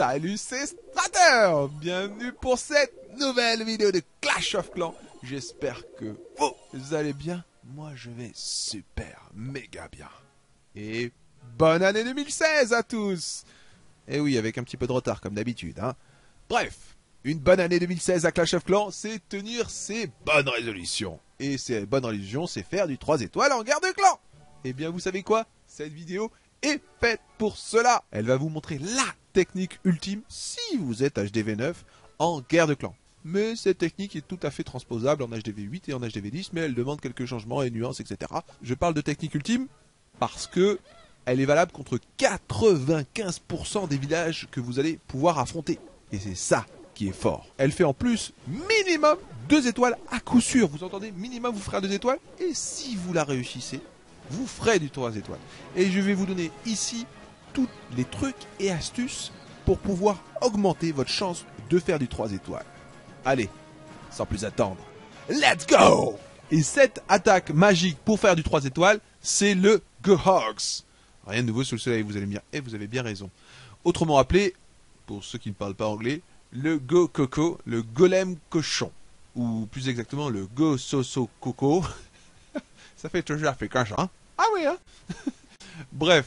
Salut, c'est Strater. Bienvenue pour cette nouvelle vidéo de Clash of Clans. J'espère que vous allez bien. Moi, je vais super méga bien. Et bonne année 2016 à tous. Et oui, avec un petit peu de retard comme d'habitude, hein. Bref, une bonne année 2016 à Clash of Clans, c'est tenir ses bonnes résolutions. Et ces bonnes résolutions, c'est faire du 3 étoiles en guerre de clan. Eh bien, vous savez quoi? Cette vidéo est faite pour cela. Elle va vous montrer la technique ultime si vous êtes HDV9 en guerre de clan. Mais cette technique est tout à fait transposable en HDV8 et en HDV10, mais elle demande quelques changements et nuances, etc. Je parle de technique ultime parce que elle est valable contre 95% des villages que vous allez pouvoir affronter. Et c'est ça qui est fort. Elle fait en plus minimum 2 étoiles à coup sûr. Vous entendez? Minimum, vous ferez 2 étoiles. Et si vous la réussissez, vous ferez du 3 étoiles. Et je vais vous donner ici tous les trucs et astuces pour pouvoir augmenter votre chance de faire du 3 étoiles. Allez, sans plus attendre, let's go! Et cette attaque magique pour faire du 3 étoiles, c'est le Gohogs. Rien de nouveau sous le soleil, vous allez me dire, et vous avez bien raison. Autrement appelé, pour ceux qui ne parlent pas anglais, le Go Coco, le golem cochon. Ou plus exactement, le Go Soso Coco. Ça fait toujours africain, ça, hein? Ah oui, hein? Bref,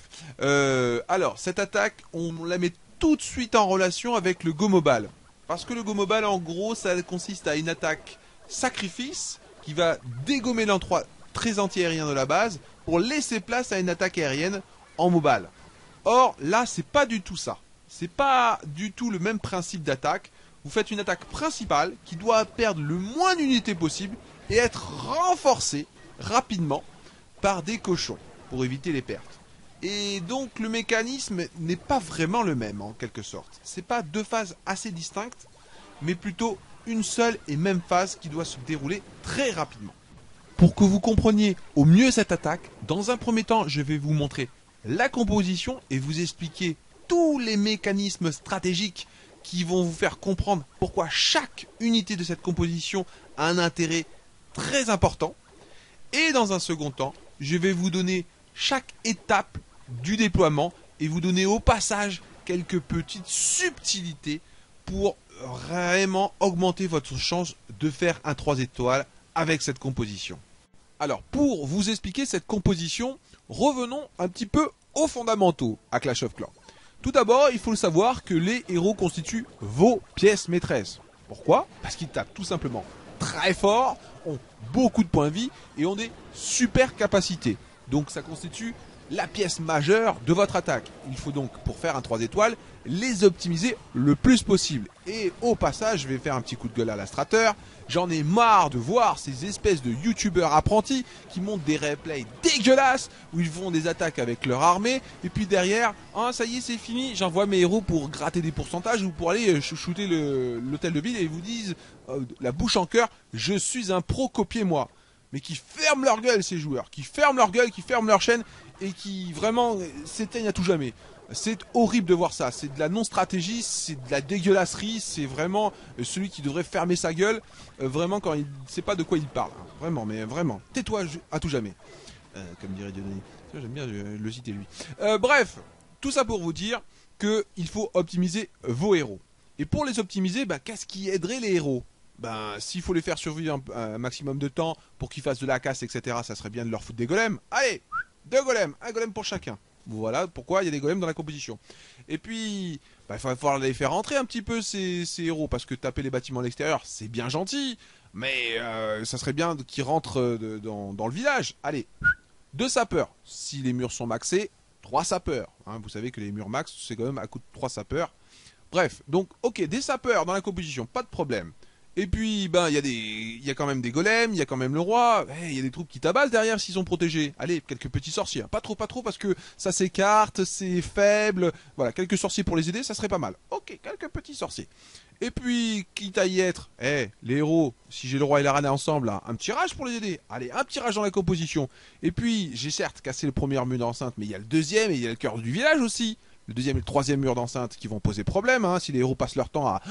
alors, cette attaque, on la met tout de suite en relation avec le Go Mobile. Parce que le Go Mobile, en gros, ça consiste à une attaque sacrifice qui va dégommer l'endroit très anti-aérien de la base pour laisser place à une attaque aérienne en mobile. Or, là, c'est pas du tout ça. C'est pas du tout le même principe d'attaque. Vous faites une attaque principale qui doit perdre le moins d'unités possible et être renforcée rapidement par des cochons pour éviter les pertes. Et donc le mécanisme n'est pas vraiment le même en quelque sorte. C'est pas deux phases assez distinctes, mais plutôt une seule et même phase qui doit se dérouler très rapidement. Pour que vous compreniez au mieux cette attaque, dans un premier temps, je vais vous montrer la composition et vous expliquer tous les mécanismes stratégiques qui vont vous faire comprendre pourquoi chaque unité de cette composition a un intérêt très important. Et dans un second temps, je vais vous donner chaque étape du déploiement et vous donner au passage quelques petites subtilités pour vraiment augmenter votre chance de faire un 3 étoiles avec cette composition. Alors, pour vous expliquer cette composition, revenons un petit peu aux fondamentaux à Clash of Clans. Tout d'abord, il faut le savoir que les héros constituent vos pièces maîtresses. Pourquoi? Parce qu'ils tapent tout simplement très fort, ont beaucoup de points de vie et ont des super capacités. Donc ça constitue la pièce majeure de votre attaque. Il faut donc, pour faire un 3 étoiles, les optimiser le plus possible. Et au passage, je vais faire un petit coup de gueule à la Strater. J'en ai marre de voir ces espèces de youtubeurs apprentis qui montent des replays dégueulasses où ils font des attaques avec leur armée et puis derrière, ah ça y est c'est fini, j'envoie mes héros pour gratter des pourcentages ou pour aller shooter l'hôtel de ville et ils vous disent la bouche en cœur, je suis un pro, copiez-moi. Mais qui ferment leur gueule ces joueurs, qui ferment leur gueule, qui ferment leur chaîne et qui vraiment s'éteignent à tout jamais. C'est horrible de voir ça, c'est de la non-stratégie, c'est de la dégueulasserie, c'est vraiment celui qui devrait fermer sa gueule, vraiment quand il ne sait pas de quoi il parle. Hein. Vraiment, mais vraiment, tais-toi à tout jamais. Comme dirait Dieudonné. J'aime bien le citer lui. Bref, tout ça pour vous dire qu'il faut optimiser vos héros. Et pour les optimiser, qu'est-ce qui aiderait les héros? S'il faut les faire survivre un maximum de temps pour qu'ils fassent de la casse, etc., ça serait bien de leur foutre des golems. Allez, 2 golems, un golem pour chacun. Voilà pourquoi il y a des golems dans la composition. Et puis, il va falloir les faire rentrer un petit peu ces héros, parce que taper les bâtiments à l'extérieur, c'est bien gentil, mais ça serait bien qu'ils rentrent dans le village. Allez, 2 sapeurs. Si les murs sont maxés, 3 sapeurs. Hein, vous savez que les murs max, c'est quand même à coup de 3 sapeurs. Bref, donc, ok, des sapeurs dans la composition, pas de problème. Et puis, il y a quand même des golems, il y a quand même le roi, il y a des troupes qui tabassent derrière s'ils sont protégés. Allez, quelques petits sorciers, pas trop parce que ça s'écarte, c'est faible. Voilà, quelques sorciers pour les aider, ça serait pas mal. Ok, quelques petits sorciers. Et puis, quitte à y être, les héros, si j'ai le roi et la reine ensemble, là, un petit rage pour les aider. Allez, un petit rage dans la composition. Et puis, j'ai certes cassé le premier mur d'enceinte, mais il y a le deuxième et il y a le cœur du village aussi. Le deuxième et le troisième mur d'enceinte qui vont poser problème, hein, si les héros passent leur temps à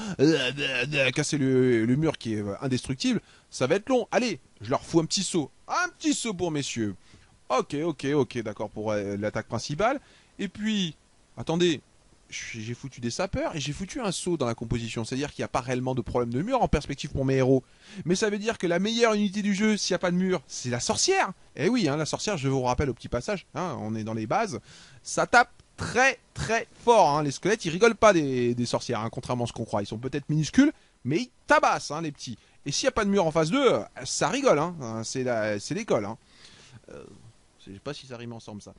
casser le mur qui est indestructible, ça va être long. Allez, je leur fous un petit saut pour messieurs. Ok, d'accord pour l'attaque principale. Et puis, attendez, j'ai foutu des sapeurs et j'ai foutu un saut dans la composition. C'est-à-dire qu'il n'y a pas réellement de problème de mur en perspective pour mes héros. Mais ça veut dire que la meilleure unité du jeu, s'il n'y a pas de mur, c'est la sorcière. Et oui, hein, la sorcière, je vous rappelle au petit passage, hein, on est dans les bases, ça tape très très fort. Hein. Les squelettes, ils rigolent pas des sorcières, hein, contrairement à ce qu'on croit. Ils sont peut-être minuscules, mais ils tabassent, hein, les petits. Et s'il n'y a pas de mur en face d'eux, ça rigole. Hein. C'est l'école. Hein. Je sais pas si ça rime ensemble, ça.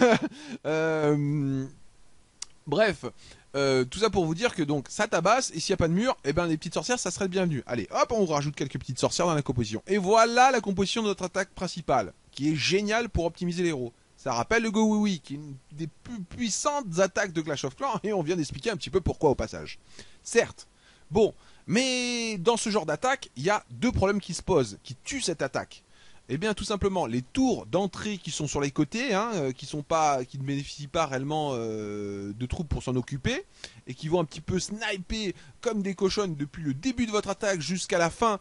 Bref, tout ça pour vous dire que donc ça tabasse, et s'il n'y a pas de mur, eh ben les petites sorcières, ça serait le bienvenu. Allez, hop, on rajoute quelques petites sorcières dans la composition. Et voilà la composition de notre attaque principale, qui est géniale pour optimiser les héros. Ça rappelle le Go Oui Oui, qui est une des plus puissantes attaques de Clash of Clans, et on vient d'expliquer un petit peu pourquoi au passage. Certes, bon, mais dans ce genre d'attaque, il y a deux problèmes qui se posent, qui tuent cette attaque. Eh bien, tout simplement, les tours d'entrée qui sont sur les côtés, hein, qui ne bénéficient pas réellement de troupes pour s'en occuper, et qui vont un petit peu sniper comme des cochonnes depuis le début de votre attaque jusqu'à la fin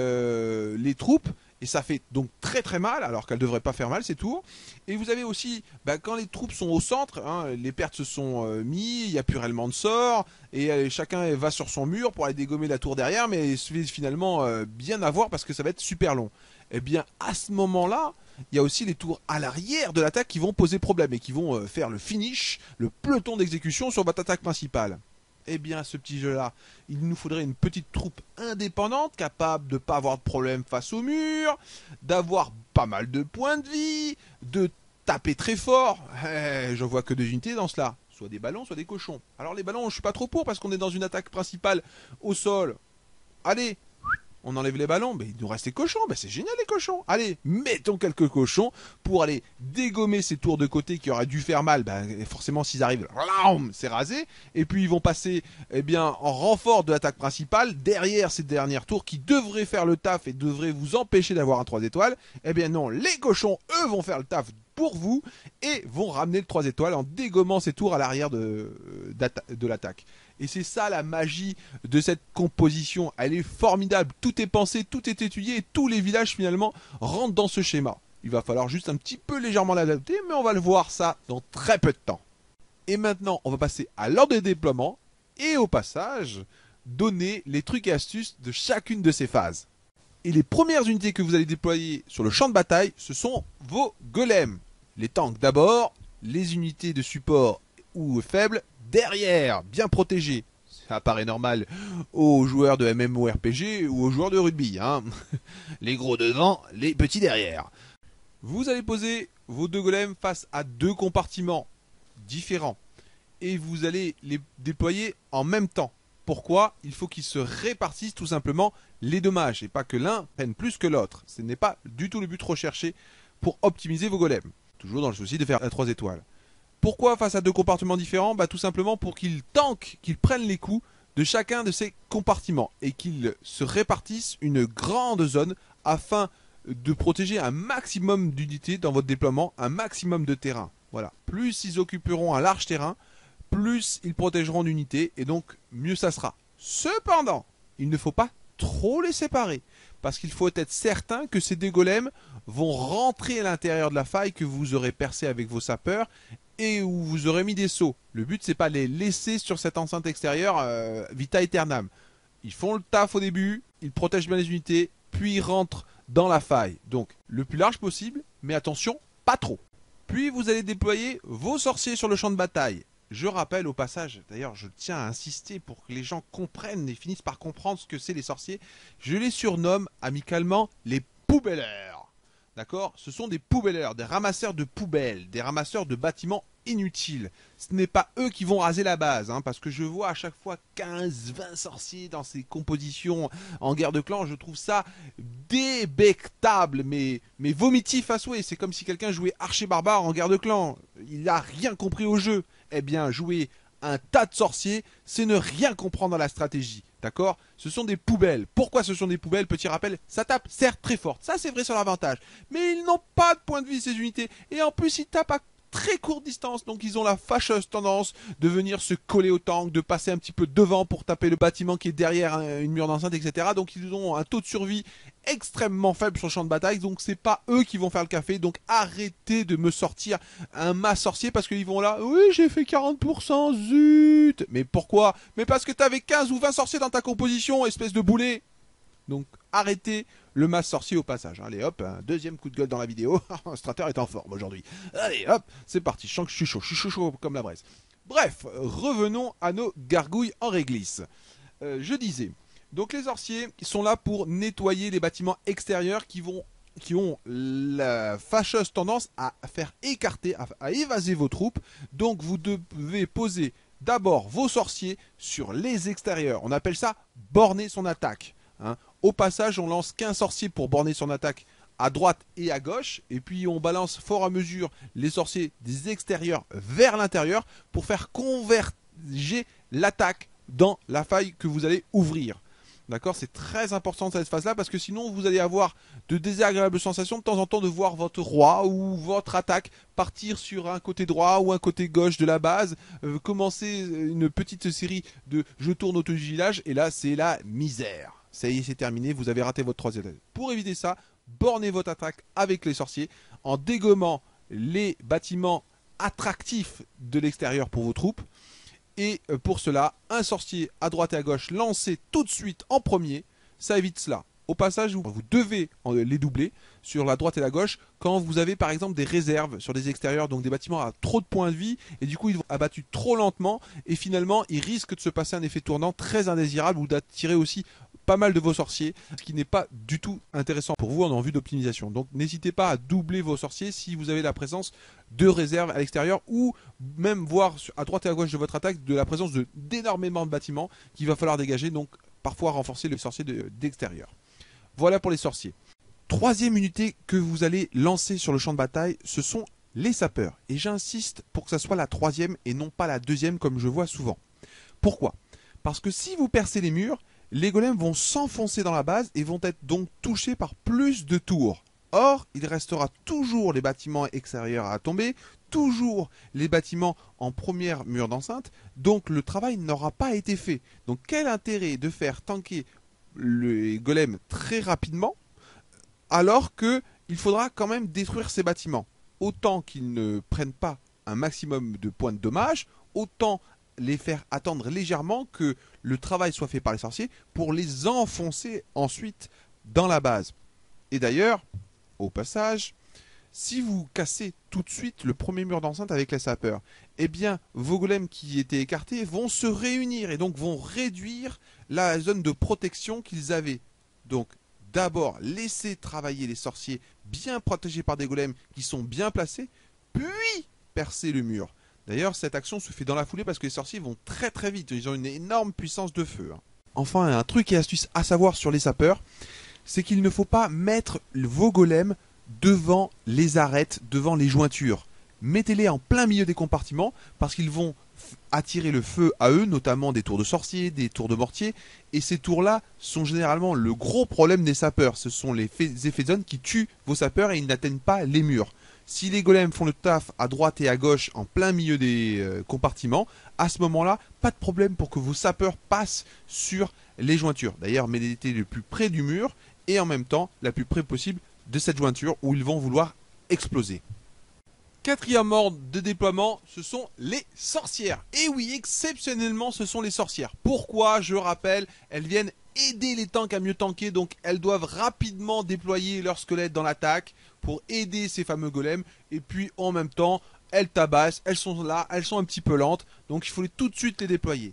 les troupes, et ça fait donc très très mal, alors qu'elles ne devraient pas faire mal ces tours. Et vous avez aussi, quand les troupes sont au centre, hein, les pertes se sont mis, il n'y a plus réellement de sort, et chacun va sur son mur pour aller dégommer la tour derrière, mais finalement bien avoir parce que ça va être super long. Eh bien, à ce moment-là, il y a aussi les tours à l'arrière de l'attaque qui vont poser problème et qui vont faire le finish, le peloton d'exécution sur votre attaque principale. Eh bien, ce petit jeu-là, il nous faudrait une petite troupe indépendante, capable de ne pas avoir de problème face au mur, d'avoir pas mal de points de vie, de taper très fort. Je vois que deux unités dans cela, soit des ballons, soit des cochons. Alors les ballons, je suis pas trop pour parce qu'on est dans une attaque principale au sol. Allez, on enlève les ballons, mais il nous reste les cochons, c'est génial les cochons. Allez, mettons quelques cochons pour aller dégommer ces tours de côté qui auraient dû faire mal. Forcément, s'ils arrivent, c'est rasé. Et puis ils vont passer en renfort de l'attaque principale, derrière ces dernières tours qui devraient faire le taf et devraient vous empêcher d'avoir un 3 étoiles. Eh bien non, les cochons, eux, vont faire le taf pour vous et vont ramener le 3 étoiles en dégommant ces tours à l'arrière de l'attaque. Et c'est ça la magie de cette composition. Elle est formidable. Tout est pensé, tout est étudié et tous les villages finalement rentrent dans ce schéma. Il va falloir juste un petit peu légèrement l'adapter, mais on va le voir ça dans très peu de temps. Et maintenant, on va passer à l'ordre de déploiement et au passage, donner les trucs et astuces de chacune de ces phases. Et les premières unités que vous allez déployer sur le champ de bataille, ce sont vos golems. Les tanks d'abord, les unités de support ou faibles derrière, bien protégés. Ça paraît normal aux joueurs de MMORPG ou aux joueurs de rugby. Hein. Les gros devant, les petits derrière. Vous allez poser vos deux golems face à deux compartiments différents. Et vous allez les déployer en même temps. Pourquoi? Il faut qu'ils se répartissent tout simplement les dommages. Et pas que l'un prenne plus que l'autre. Ce n'est pas du tout le but recherché pour optimiser vos golems. Toujours dans le souci de faire la 3 étoiles. Pourquoi face à deux compartiments différents? Tout simplement pour qu'ils tankent, qu'ils prennent les coups de chacun de ces compartiments et qu'ils se répartissent une grande zone afin de protéger un maximum d'unités dans votre déploiement, un maximum de terrain. Voilà. Plus ils occuperont un large terrain, plus ils protégeront d'unités et donc mieux ça sera. Cependant, il ne faut pas trop les séparer parce qu'il faut être certain que ces deux golems vont rentrer à l'intérieur de la faille que vous aurez percée avec vos sapeurs et où vous aurez mis des sauts. Le but, c'est pas de les laisser sur cette enceinte extérieure vita aeternam. Ils font le taf au début, ils protègent bien les unités, puis ils rentrent dans la faille. Donc, le plus large possible, mais attention, pas trop. Puis, vous allez déployer vos sorciers sur le champ de bataille. Je rappelle au passage, d'ailleurs, je tiens à insister pour que les gens comprennent et finissent par comprendre ce que c'est les sorciers. Je les surnomme amicalement les poubelleurs. D'accord? Ce sont des poubelleurs, des ramasseurs de poubelles, des ramasseurs de bâtiments inutiles. Ce n'est pas eux qui vont raser la base, hein, parce que je vois à chaque fois 15-20 sorciers dans ces compositions en guerre de clan. Je trouve ça débectable, mais vomitif à souhait. C'est comme si quelqu'un jouait archer barbare en guerre de clan. Il n'a rien compris au jeu. Eh bien, jouer un tas de sorciers, c'est ne rien comprendre à la stratégie. D'accord? Ce sont des poubelles. Pourquoi ce sont des poubelles? Petit rappel, ça tape certes très fort. Ça c'est vrai sur l'avantage. Mais ils n'ont pas de point de vie ces unités. Et en plus ils tapent à très courte distance. Donc ils ont la fâcheuse tendance de venir se coller au tank, de passer un petit peu devant pour taper le bâtiment qui est derrière une mur d'enceinte, etc. Donc ils ont un taux de survie extrêmement faible sur le champ de bataille. Donc c'est pas eux qui vont faire le café. Donc arrêtez de me sortir un mât sorcier parce qu'ils vont là, oui j'ai fait 40%, zut. Mais pourquoi? Mais parce que t'avais 15 ou 20 sorciers dans ta composition, espèce de boulet. Donc arrêtez le masse sorcier au passage. Allez hop, un deuxième coup de gueule dans la vidéo. Strater est en forme aujourd'hui. Allez hop, c'est parti. Je sens que je suis chaud comme la braise. Bref, revenons à nos gargouilles en réglisse. Je disais, donc les sorciers sont là pour nettoyer les bâtiments extérieurs qui ont la fâcheuse tendance à faire écarter, à évaser vos troupes. Donc vous devez poser d'abord vos sorciers sur les extérieurs. On appelle ça borner son attaque. Hein. Au passage, on lance qu'un sorcier pour borner son attaque à droite et à gauche. Et puis on balance fort à mesure les sorciers des extérieurs vers l'intérieur pour faire converger l'attaque dans la faille que vous allez ouvrir. D'accord, c'est très important cette phase-là parce que sinon vous allez avoir de désagréables sensations de temps en temps de voir votre roi ou votre attaque partir sur un côté droit ou un côté gauche de la base, commencer une petite série de je tourne autour du village et là c'est la misère. Ça y est, c'est terminé, vous avez raté votre troisième étage. Pour éviter ça, bornez votre attaque avec les sorciers en dégommant les bâtiments attractifs de l'extérieur pour vos troupes. Et pour cela, un sorcier à droite et à gauche lancé tout de suite en premier, ça évite cela. Au passage, vous devez les doubler sur la droite et la gauche quand vous avez par exemple des réserves sur des extérieurs, donc des bâtiments à trop de points de vie, et du coup ils vont abattus trop lentement, et finalement il risque de se passer un effet tournant très indésirable ou d'attirer aussi pas mal de vos sorciers, ce qui n'est pas du tout intéressant pour vous en vue d'optimisation. Donc n'hésitez pas à doubler vos sorciers si vous avez la présence de réserves à l'extérieur ou même voir à droite et à gauche de votre attaque de la présence d'énormément de bâtiments qu'il va falloir dégager, donc parfois renforcer le sorcier d'extérieur. Voilà pour les sorciers. Troisième unité que vous allez lancer sur le champ de bataille, ce sont les sapeurs. Et j'insiste pour que ça soit la troisième et non pas la deuxième comme je vois souvent. Pourquoi? Parce que si vous percez les murs, les golems vont s'enfoncer dans la base et vont être donc touchés par plus de tours. Or, il restera toujours les bâtiments extérieurs à tomber, toujours les bâtiments en première mur d'enceinte, donc le travail n'aura pas été fait. Donc quel intérêt de faire tanker les golems très rapidement alors qu'il faudra quand même détruire ces bâtiments. Autant qu'ils ne prennent pas un maximum de points de dommage, autant les faire attendre légèrement que le travail soit fait par les sorciers pour les enfoncer ensuite dans la base. Et d'ailleurs, au passage, si vous cassez tout de suite le premier mur d'enceinte avec les sapeurs, eh bien vos golems qui étaient écartés vont se réunir et donc vont réduire la zone de protection qu'ils avaient. Donc d'abord laissez travailler les sorciers bien protégés par des golems qui sont bien placés, puis percer le mur. D'ailleurs, cette action se fait dans la foulée parce que les sorciers vont très très vite. Ils ont une énorme puissance de feu. Enfin, un truc et astuce à savoir sur les sapeurs, c'est qu'il ne faut pas mettre vos golems devant les arêtes, devant les jointures. Mettez-les en plein milieu des compartiments parce qu'ils vont attirer le feu à eux, notamment des tours de sorciers, des tours de mortier. Et ces tours-là sont généralement le gros problème des sapeurs. Ce sont les effets de zone qui tuent vos sapeurs et ils n'atteignent pas les murs. Si les golems font le taf à droite et à gauche en plein milieu des compartiments, à ce moment-là, pas de problème pour que vos sapeurs passent sur les jointures. D'ailleurs, mettez-les le plus près du mur et en même temps, la plus près possible de cette jointure où ils vont vouloir exploser. Quatrième ordre de déploiement, ce sont les sorcières. Et oui, exceptionnellement, ce sont les sorcières. Pourquoi? Je rappelle, elles viennent aider les tanks à mieux tanker, donc elles doivent rapidement déployer leur squelette dans l'attaque pour aider ces fameux golems. Et puis en même temps, elles tabassent, elles sont là, elles sont un petit peu lentes, donc il faut tout de suite les déployer.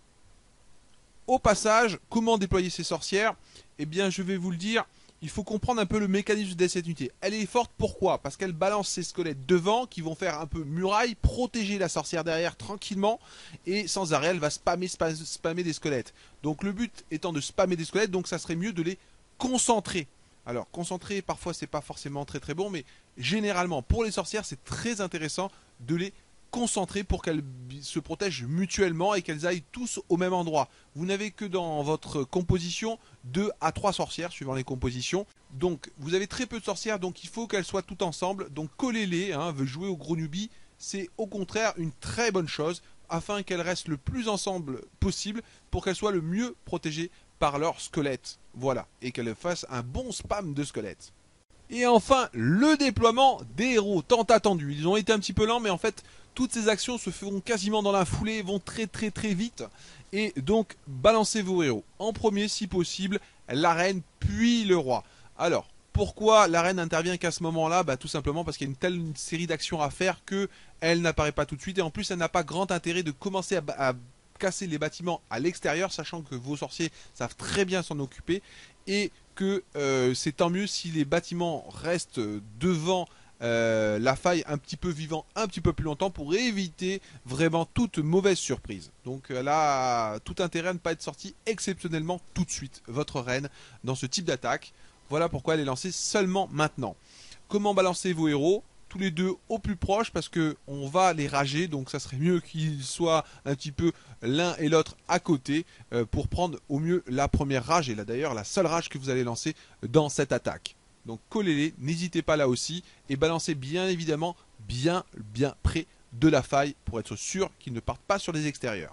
Au passage, comment déployer ces sorcières? Eh bien, je vais vous le dire. Il faut comprendre un peu le mécanisme de cette unité. Elle est forte, pourquoi? Parce qu'elle balance ses squelettes devant, qui vont faire un peu muraille, protéger la sorcière derrière tranquillement, et sans arrêt, elle va spammer des squelettes. Donc le but étant de spammer des squelettes, donc ça serait mieux de les concentrer. Alors, concentrer, parfois, c'est pas forcément très très bon, mais généralement, pour les sorcières, c'est très intéressant de les concentrer pour qu'elles se protègent mutuellement et qu'elles aillent tous au même endroit. Vous n'avez que dans votre composition 2 à 3 sorcières suivant les compositions. Donc vous avez très peu de sorcières, donc il faut qu'elles soient toutes ensemble. Donc collez-les, hein, jouez au gros newbie, c'est au contraire une très bonne chose afin qu'elles restent le plus ensemble possible pour qu'elles soient le mieux protégées par leur squelette. Voilà, et qu'elles fassent un bon spam de squelettes. Et enfin, le déploiement des héros, tant attendu. Ils ont été un petit peu lents, mais en fait, toutes ces actions se feront quasiment dans la foulée, vont très vite. Et donc, balancez vos héros. En premier, si possible, la reine, puis le roi. Alors, pourquoi la reine intervient qu'à ce moment-là? Tout simplement parce qu'il y a une telle série d'actions à faire qu'elle n'apparaît pas tout de suite. Et en plus, elle n'a pas grand intérêt de commencer à casser les bâtiments à l'extérieur, sachant que vos sorciers savent très bien s'en occuper. Et que c'est tant mieux si les bâtiments restent devant la faille un petit peu vivant un petit peu plus longtemps pour éviter vraiment toute mauvaise surprise. Donc elle a tout intérêt à ne pas être sortie exceptionnellement tout de suite, votre reine, dans ce type d'attaque. Voilà pourquoi elle est lancée seulement maintenant. Comment balancer vos héros? Tous les deux au plus proche parce que on va les rager, donc ça serait mieux qu'ils soient un petit peu l'un et l'autre à côté pour prendre au mieux la première rage et là d'ailleurs la seule rage que vous allez lancer dans cette attaque. Donc collez-les, n'hésitez pas là aussi et balancez bien évidemment bien près de la faille pour être sûr qu'ils ne partent pas sur les extérieurs.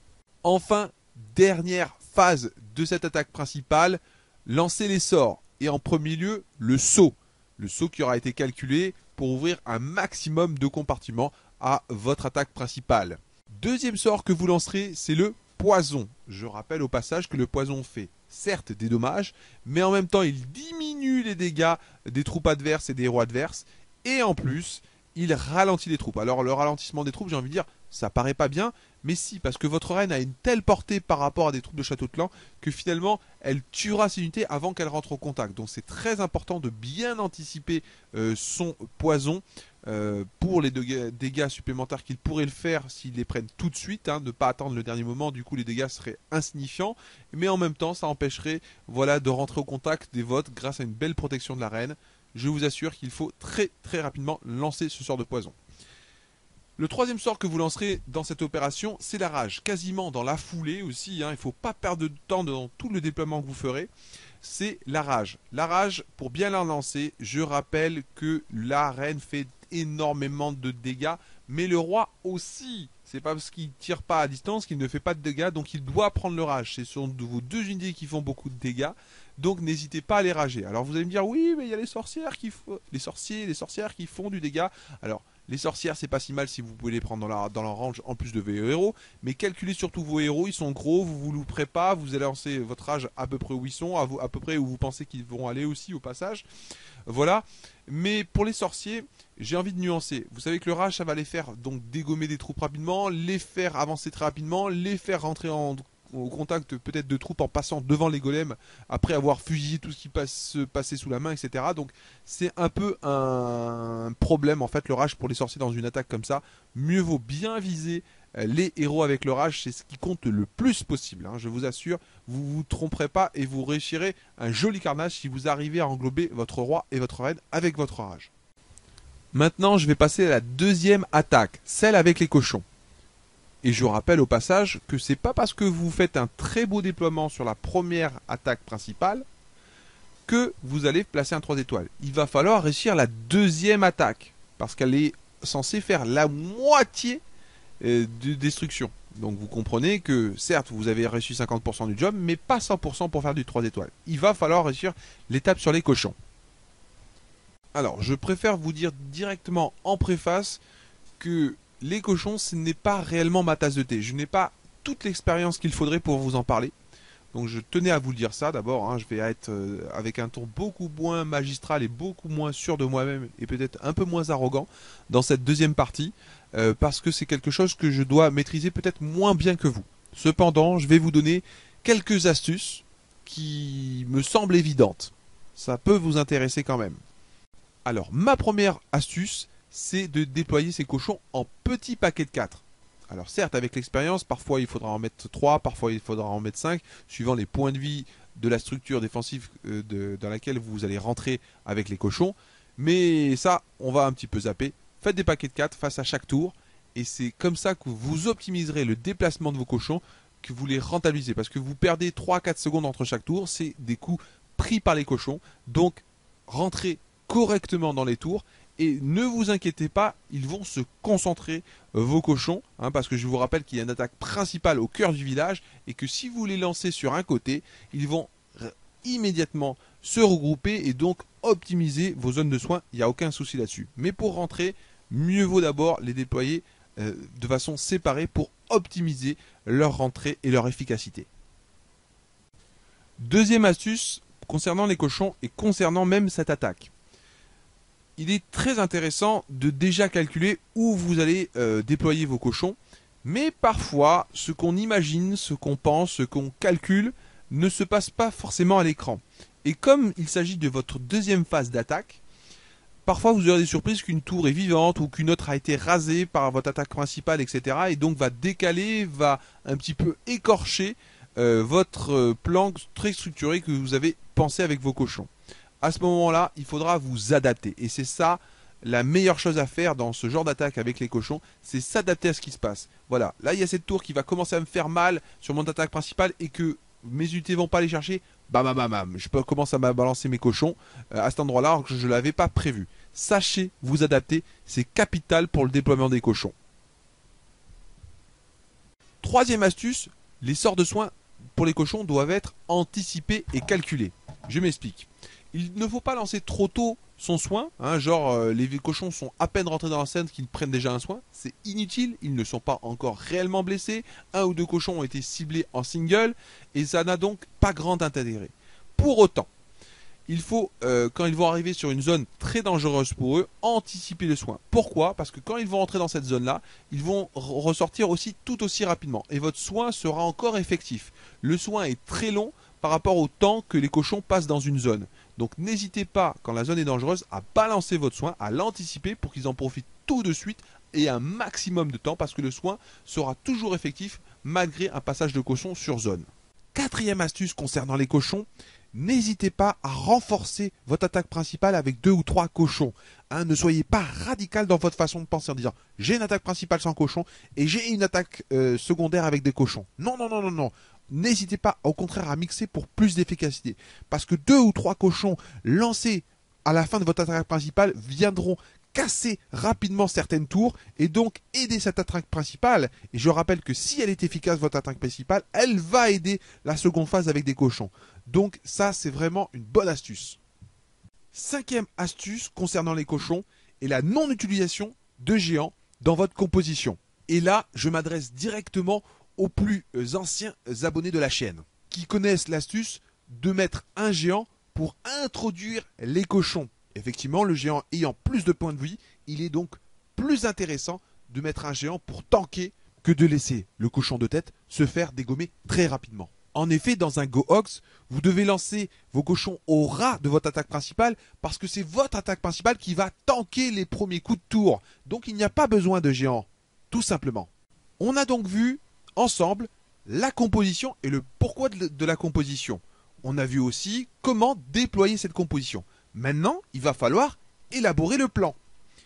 Enfin, dernière phase de cette attaque principale, lancez les sorts et en premier lieu le saut. Le saut qui aura été calculé pour ouvrir un maximum de compartiments à votre attaque principale. Deuxième sort que vous lancerez, c'est le poison. Je rappelle au passage que le poison fait certes des dommages, mais en même temps il diminue les dégâts des troupes adverses et des héros adverses, et en plus il ralentit les troupes. Alors le ralentissement des troupes, j'ai envie de dire, ça paraît pas bien, mais si, parce que votre reine a une telle portée par rapport à des troupes de château de clan que finalement elle tuera ses unités avant qu'elles rentrent au contact. Donc c'est très important de bien anticiper son poison pour les dégâts supplémentaires qu'il pourrait le faire s'ils les prennent tout de suite, ne pas attendre le dernier moment, du coup les dégâts seraient insignifiants, mais en même temps ça empêcherait de rentrer au contact des votes grâce à une belle protection de la reine. Je vous assure qu'il faut très rapidement lancer ce sort de poison. Le troisième sort que vous lancerez dans cette opération, c'est la rage. Quasiment dans la foulée aussi, il ne faut pas perdre de temps dans tout le déploiement que vous ferez. C'est la rage. La rage, pour bien la lancer, je rappelle que la reine fait énormément de dégâts, mais le roi aussi. C'est pas parce qu'il tire pas à distance qu'il ne fait pas de dégâts, donc il doit prendre le rage. Ce sont vos deux unités qui font beaucoup de dégâts, donc n'hésitez pas à les rager. Alors vous allez me dire, oui, mais il y a les sorcières les sorcières qui font du dégât. Alors, les sorcières, c'est pas si mal si vous pouvez les prendre dans leur range en plus de vos héros. Mais calculez surtout vos héros, ils sont gros, vous vous louperez pas, vous allez lancer votre rage à peu près où ils sont, à peu près où vous pensez qu'ils vont aller aussi au passage. Voilà. Mais pour les sorciers, j'ai envie de nuancer. Vous savez que le rage, ça va les faire donc dégommer des troupes rapidement, les faire avancer très rapidement, les faire rentrer au contact peut-être de troupes en passant devant les golems après avoir fusillé tout ce qui passait sous la main, etc. Donc c'est un peu un problème en fait le rage pour les sorciers dans une attaque comme ça. Mieux vaut bien viser les héros avec le rage, c'est ce qui compte le plus possible, je vous assure, vous vous tromperez pas et vous réussirez un joli carnage si vous arrivez à englober votre roi et votre reine avec votre rage. Maintenant je vais passer à la deuxième attaque, celle avec les cochons. Et je rappelle au passage que c'est pas parce que vous faites un très beau déploiement sur la première attaque principale que vous allez placer un 3 étoiles. Il va falloir réussir la deuxième attaque parce qu'elle est censée faire la moitié de destruction. Donc vous comprenez que certes vous avez réussi 50% du job mais pas 100% pour faire du 3 étoiles. Il va falloir réussir l'étape sur les cochons. Alors je préfère vous dire directement en préface que les cochons, ce n'est pas réellement ma tasse de thé. Je n'ai pas toute l'expérience qu'il faudrait pour vous en parler. Donc je tenais à vous le dire ça d'abord. Je vais être avec un ton beaucoup moins magistral et beaucoup moins sûr de moi-même et peut-être un peu moins arrogant dans cette deuxième partie. Parce que c'est quelque chose que je dois maîtriser peut-être moins bien que vous. Cependant, je vais vous donner quelques astuces qui me semblent évidentes. Ça peut vous intéresser quand même. Alors, ma première astuce, c'est de déployer ces cochons en petits paquets de 4. Alors certes, avec l'expérience, parfois il faudra en mettre 3, parfois il faudra en mettre 5, suivant les points de vie de la structure défensive dans laquelle vous allez rentrer avec les cochons. Mais ça, on va un petit peu zapper. Faites des paquets de 4 face à chaque tour, et c'est comme ça que vous optimiserez le déplacement de vos cochons, que vous les rentabilisez. Parce que vous perdez 3-4 secondes entre chaque tour, c'est des coups pris par les cochons. Donc rentrez correctement dans les tours Et ne vous inquiétez pas, ils vont se concentrer, vos cochons, hein, parce que je vous rappelle qu'il y a une attaque principale au cœur du village, et que si vous les lancez sur un côté, ils vont immédiatement se regrouper et donc optimiser vos zones de soins, il n'y a aucun souci là-dessus. Mais pour rentrer, mieux vaut d'abord les déployer de façon séparée pour optimiser leur rentrée et leur efficacité. Deuxième astuce concernant les cochons et concernant même cette attaque. Il est très intéressant de déjà calculer où vous allez déployer vos cochons, mais parfois ce qu'on imagine, ce qu'on pense, ce qu'on calcule ne se passe pas forcément à l'écran. Et comme il s'agit de votre deuxième phase d'attaque, parfois vous aurez des surprises qu'une tour est vivante ou qu'une autre a été rasée par votre attaque principale, etc. Et donc va décaler, va un petit peu écorcher votre plan très structuré que vous avez pensé avec vos cochons. À ce moment-là, il faudra vous adapter. Et c'est ça la meilleure chose à faire dans ce genre d'attaque avec les cochons, c'est s'adapter à ce qui se passe. Voilà, là il y a cette tour qui va commencer à me faire mal sur mon attaque principale et que mes unités vont pas aller chercher. Bam, bam, bam, je peux commencer à balancer mes cochons à cet endroit-là alors que je ne l'avais pas prévu. Sachez vous adapter, c'est capital pour le déploiement des cochons. Troisième astuce, les sorts de soins pour les cochons doivent être anticipés et calculés. Je m'explique. Il ne faut pas lancer trop tôt son soin, hein, genre les cochons sont à peine rentrés dans la scène qu'ils prennent déjà un soin, c'est inutile, ils ne sont pas encore réellement blessés, un ou deux cochons ont été ciblés en single, et ça n'a donc pas grand intérêt. Pour autant, il faut, quand ils vont arriver sur une zone très dangereuse pour eux, anticiper le soin. Pourquoi? Parce que quand ils vont rentrer dans cette zone-là, ils vont ressortir aussi tout aussi rapidement, et votre soin sera encore effectif. Le soin est très long par rapport au temps que les cochons passent dans une zone. Donc n'hésitez pas, quand la zone est dangereuse, à balancer votre soin, à l'anticiper pour qu'ils en profitent tout de suite et un maximum de temps parce que le soin sera toujours effectif malgré un passage de cochon sur zone. Quatrième astuce concernant les cochons, n'hésitez pas à renforcer votre attaque principale avec 2 ou 3 cochons. Hein, ne soyez pas radical dans votre façon de penser en disant j'ai une attaque principale sans cochon et j'ai une attaque secondaire avec des cochons. Non, non, non, non, non. N'hésitez pas au contraire à mixer pour plus d'efficacité. Parce que 2 ou 3 cochons lancés à la fin de votre attaque principale viendront casser rapidement certaines tours et donc aider cette attaque principale. Et je rappelle que si elle est efficace, votre attaque principale, elle va aider la seconde phase avec des cochons. Donc ça, c'est vraiment une bonne astuce. Cinquième astuce concernant les cochons est la non-utilisation de géants dans votre composition. Et là, je m'adresse directement aux plus anciens abonnés de la chaîne, qui connaissent l'astuce de mettre un géant pour introduire les cochons. Effectivement, le géant ayant plus de points de vie, il est donc plus intéressant de mettre un géant pour tanker que de laisser le cochon de tête se faire dégommer très rapidement. En effet, dans un GoHogs, vous devez lancer vos cochons au ras de votre attaque principale parce que c'est votre attaque principale qui va tanker les premiers coups de tour. Donc il n'y a pas besoin de géant, tout simplement. On a donc vu ensemble la composition et le pourquoi de la composition. On a vu aussi comment déployer cette composition. Maintenant, il va falloir élaborer le plan.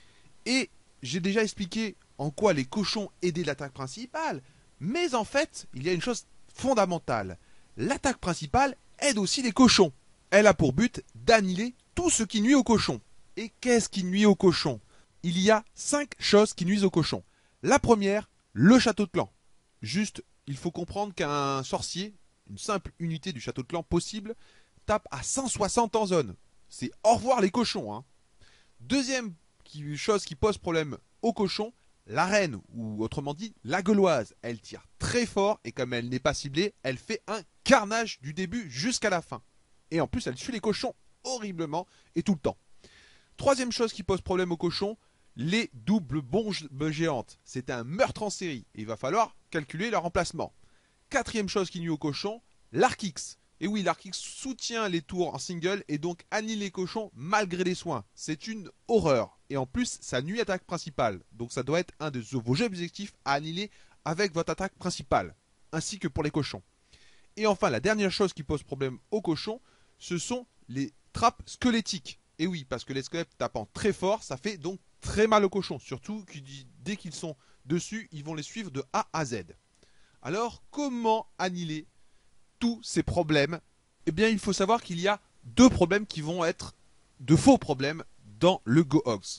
Et j'ai déjà expliqué en quoi les cochons aidaient l'attaque principale, mais en fait, il y a une chose fondamentale. L'attaque principale aide aussi les cochons. Elle a pour but d'annihiler tout ce qui nuit aux cochons. Et qu'est-ce qui nuit aux cochons? Il y a 5 choses qui nuisent aux cochons. La première, le château de clan. Juste, il faut comprendre qu'un sorcier, une simple unité du château de clan possible, tape à 160 en zone. C'est au revoir les cochons. Hein. Deuxième chose qui pose problème aux cochons, la reine, ou autrement dit, la gueuloise. Elle tire très fort et comme elle n'est pas ciblée, elle fait un carnage du début jusqu'à la fin. Et en plus, elle tue les cochons horriblement et tout le temps. Troisième chose qui pose problème aux cochons, les doubles bombes géantes. C'est un meurtre en série. Et il va falloir calculer leur emplacement. Quatrième chose qui nuit aux cochons, l'Arc X. Et oui, l'Arc X soutient les tours en single et donc annihile les cochons malgré les soins. C'est une horreur. Et en plus, ça nuit à l'attaque principale. Donc ça doit être un de vos objectifs à annihiler avec votre attaque principale. Ainsi que pour les cochons. Et enfin, la dernière chose qui pose problème aux cochons, ce sont les trappes squelettiques. Et oui, parce que les squelettes tapant très fort, ça fait donc très mal aux cochons. Surtout que dès qu'ils sont dessus, ils vont les suivre de A à Z. Alors, comment annihiler tous ces problèmes? Eh bien, il faut savoir qu'il y a 2 problèmes qui vont être de faux problèmes dans le GoHogs.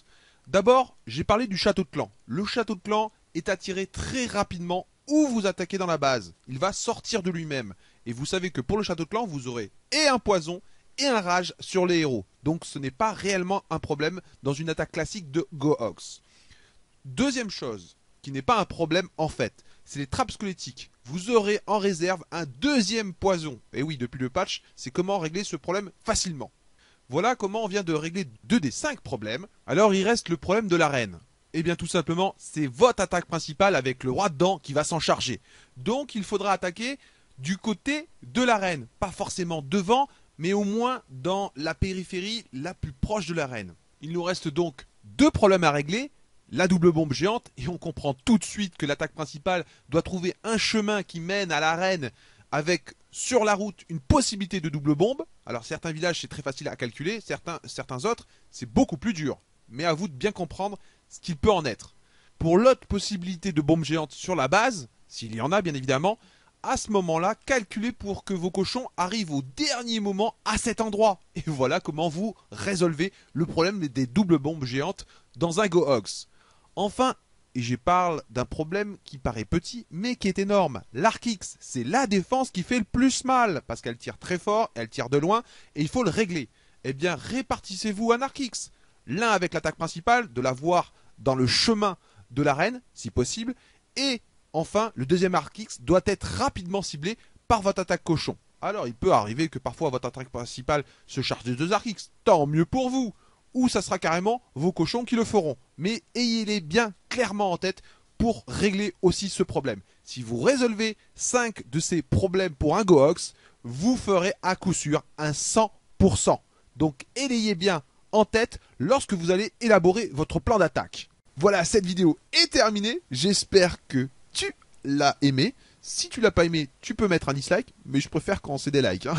D'abord, j'ai parlé du château de clan. Le château de clan est attiré très rapidement où vous attaquez dans la base. Il va sortir de lui-même. Et vous savez que pour le château de clan, vous aurez et un poison et un rage sur les héros. Donc ce n'est pas réellement un problème dans une attaque classique de Gohox. Deuxième chose, qui n'est pas un problème en fait, c'est les trappes squelettiques. Vous aurez en réserve un deuxième poison. Et oui, depuis le patch, c'est comment régler ce problème facilement. Voilà comment on vient de régler 2 des 5 problèmes. Alors il reste le problème de l'arène. Eh bien tout simplement, c'est votre attaque principale avec le roi dedans qui va s'en charger. Donc il faudra attaquer du côté de l'arène. Pas forcément devant, mais au moins dans la périphérie la plus proche de l'arène. Il nous reste donc 2 problèmes à régler. La double bombe géante, et on comprend tout de suite que l'attaque principale doit trouver un chemin qui mène à l'arène avec sur la route une possibilité de double bombe. Alors certains villages c'est très facile à calculer, certains autres c'est beaucoup plus dur. Mais à vous de bien comprendre ce qu'il peut en être. Pour l'autre possibilité de bombe géante sur la base, s'il y en a bien évidemment, à ce moment-là, calculez pour que vos cochons arrivent au dernier moment à cet endroit. Et voilà comment vous résolvez le problème des doubles bombes géantes dans un Gohox. Enfin, et je parle d'un problème qui paraît petit, mais qui est énorme. L'Arc-X, c'est la défense qui fait le plus mal, parce qu'elle tire très fort, elle tire de loin, et il faut le régler. Eh bien, répartissez-vous un Arc-X. L'un avec l'attaque principale, de l'avoir dans le chemin de l'arène, si possible, et enfin, le deuxième Arc-X doit être rapidement ciblé par votre attaque cochon. Alors, il peut arriver que parfois votre attaque principale se charge de 2 Arc-X, tant mieux pour vous. Ou ça sera carrément vos cochons qui le feront. Mais ayez-les bien clairement en tête pour régler aussi ce problème. Si vous résolvez 5 de ces problèmes pour un Gohox, vous ferez à coup sûr un 100%. Donc ayez bien en tête lorsque vous allez élaborer votre plan d'attaque. Voilà, cette vidéo est terminée. J'espère que tu l'as aimé. Si tu l'as pas aimé, tu peux mettre un dislike, mais je préfère quand c'est des likes. Hein.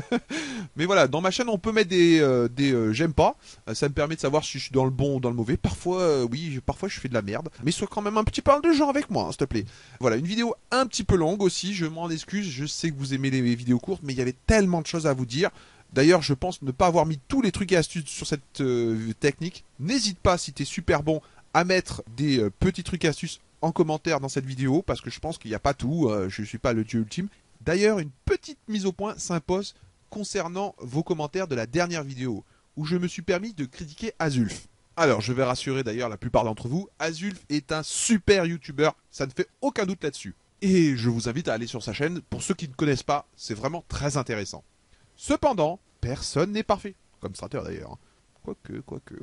Mais voilà, dans ma chaîne, on peut mettre des j'aime pas. Ça me permet de savoir si je suis dans le bon ou dans le mauvais. Parfois, oui, parfois je fais de la merde. Mais sois quand même un petit peu de gens avec moi, hein, s'il te plaît. Voilà, une vidéo un petit peu longue aussi, je m'en excuse. Je sais que vous aimez les vidéos courtes, mais il y avait tellement de choses à vous dire. D'ailleurs, je pense ne pas avoir mis tous les trucs et astuces sur cette technique. N'hésite pas, si t'es super bon, à mettre des petits trucs et astuces en commentaire dans cette vidéo, parce que je pense qu'il n'y a pas tout, je ne suis pas le dieu ultime. D'ailleurs, une petite mise au point s'impose concernant vos commentaires de la dernière vidéo, où je me suis permis de critiquer Azulf. Alors, je vais rassurer d'ailleurs la plupart d'entre vous, Azulf est un super youtubeur, ça ne fait aucun doute là-dessus. Et je vous invite à aller sur sa chaîne, pour ceux qui ne connaissent pas, c'est vraiment très intéressant. Cependant, personne n'est parfait, comme Strater d'ailleurs. Quoique...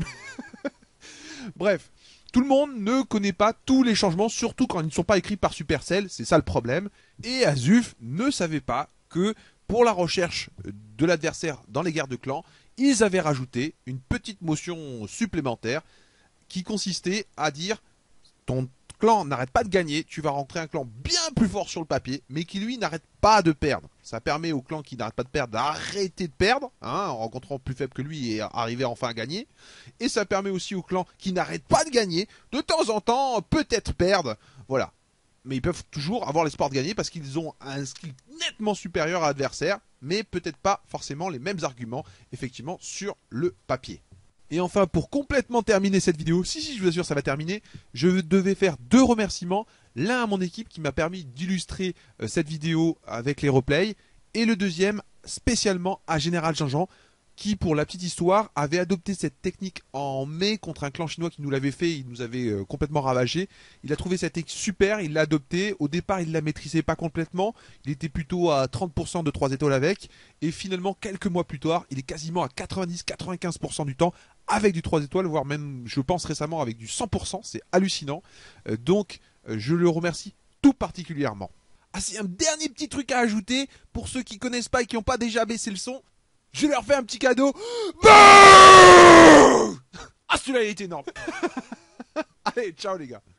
Bref, tout le monde ne connaît pas tous les changements, surtout quand ils ne sont pas écrits par Supercell, c'est ça le problème. Et Azulf ne savait pas que pour la recherche de l'adversaire dans les guerres de clans, ils avaient rajouté une petite motion supplémentaire qui consistait à dire ton clan n'arrête pas de gagner, tu vas rentrer un clan bien plus fort sur le papier, mais qui lui n'arrête pas de perdre. Ça permet au clan qui n'arrête pas de perdre d'arrêter de perdre, hein, en rencontrant plus faible que lui et arriver enfin à gagner. Et ça permet aussi au clan qui n'arrête pas de gagner, de temps en temps peut-être perdre, voilà. Mais ils peuvent toujours avoir l'espoir de gagner parce qu'ils ont un skill nettement supérieur à l'adversaire, mais peut-être pas forcément les mêmes arguments, effectivement, sur le papier. Et enfin, pour complètement terminer cette vidéo, si je vous assure ça va terminer, je devais faire 2 remerciements. L'un à mon équipe qui m'a permis d'illustrer cette vidéo avec les replays, et le deuxième spécialement à Général Jean-Jean, qui pour la petite histoire avait adopté cette technique en mai contre un clan chinois qui nous l'avait fait, il nous avait complètement ravagé. Il a trouvé cette technique super, il l'a adoptée, au départ il la maîtrisait pas complètement, il était plutôt à 30% de 3 étoiles avec, et finalement quelques mois plus tard, il est quasiment à 90-95% du temps avec du 3 étoiles, voire même je pense récemment avec du 100%, c'est hallucinant. Donc je le remercie tout particulièrement. Ah, c'est un dernier petit truc à ajouter pour ceux qui connaissent pas et qui n'ont pas déjà baissé le son. Je leur fais un petit cadeau. Ah, celui-là il est énorme. Allez, ciao les gars.